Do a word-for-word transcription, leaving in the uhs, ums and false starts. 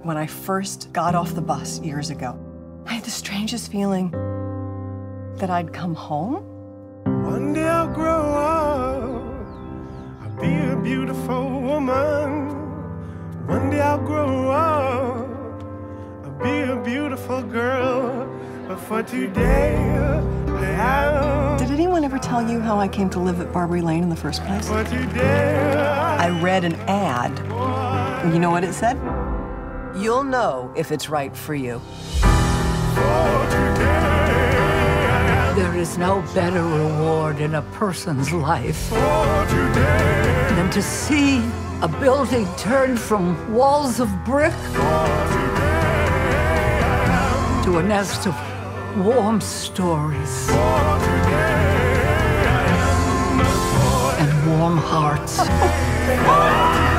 when I first got off the bus years ago, I had the strangest feeling that I'd come home. One day I'll grow up, I'll be a beautiful woman. One day I'll grow up, I'll be a beautiful girl. But for today, I Did anyone ever tell you how I came to live at Barbary Lane in the first place? For today, I read an ad, and you know what it said? You'll know if it's right for you. There is no better reward in a person's life than to see a building turned from walls of brick to a nest of warm stories and warm hearts.